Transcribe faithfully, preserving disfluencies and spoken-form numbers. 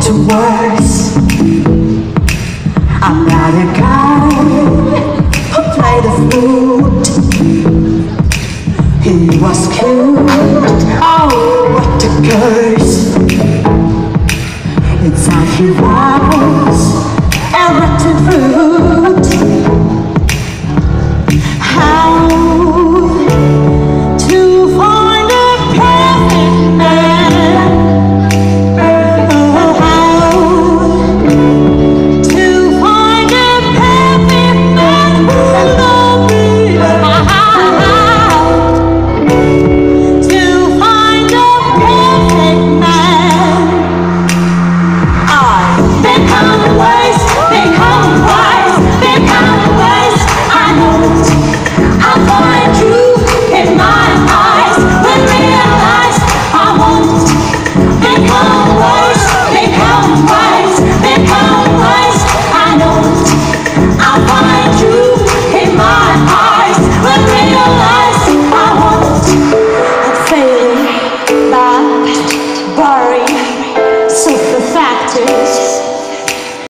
to worse. I'm not a guy who played the flute. He was cute, oh what a curse. Inside he was a rotten fruit.